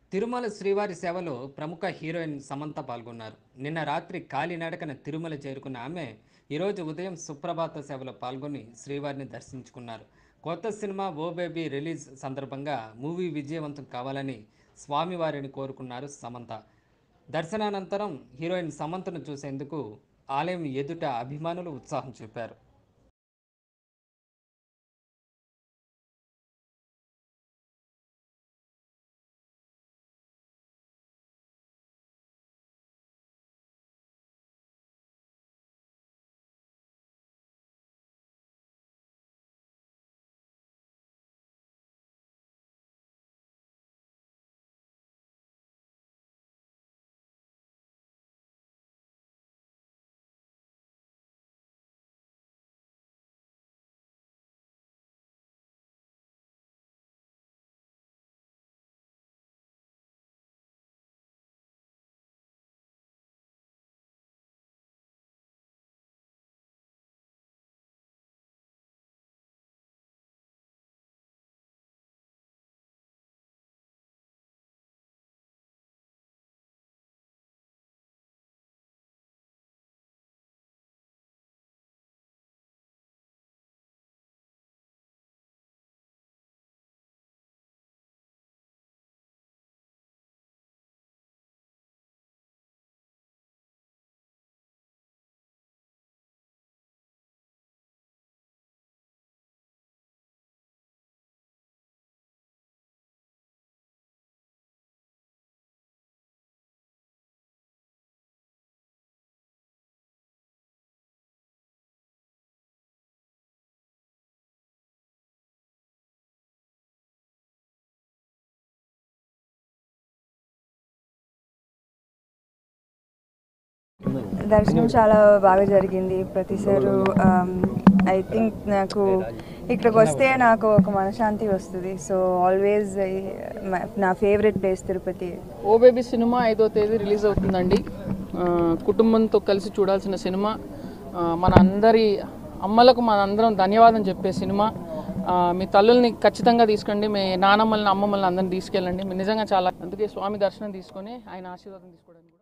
తిరుమల శ్రీవారి సేవలో ప్రముఖ హీరోయిన్ సమంత పాల్గొన్నారు. నిన్న రాత్రి కాలినడకన తిరుమల చేరుకున్న ఆమె ఈరోజు ఉదయం సుప్రభాత సేవలో పాల్గొని శ్రీవారిని దర్శించుకున్నారు. కొత్త సినిమా ఓ బేబీ రిలీజ్ సందర్భంగా మూవీ విజయవంతం కావాలని స్వామివారిని కోరుకున్నారు సమంత. దర్శనానంతరం హీరోయిన్ సమంతను చూసేందుకు ఆలయం ఎదుట అభిమానులు ఉత్సాహం చూపారు. దర్శనం చాలా బాగా జరిగింది. ప్రతిసారి ఐ థింక్ నాకు ఇక్కడికి వస్తే నాకు ఒక మనశ్శాంతి వస్తుంది. సో ఆల్వేస్ నా favourite place Tirupati. Oh baby cinema 5వ తేదీ రిలీజ్ అవుతుందండి. కుటుంబంతో కలిసి చూడాల్సిన సినిమా. మన అందరి అమ్మలకు మనందరం ధన్యవాదం చెప్పే సినిమా. మీ తల్లుల్ని ఖచ్చితంగా తీసుకోండి, మీ నానమ్మల్ని అమ్మమ్మల్ని అందరిని తీసుకెళ్ళండి. నిజంగా చాలా అందుకే స్వామి దర్శనం తీసుకొని ఆయన ఆశీర్వాదం తీసుకోవడానికి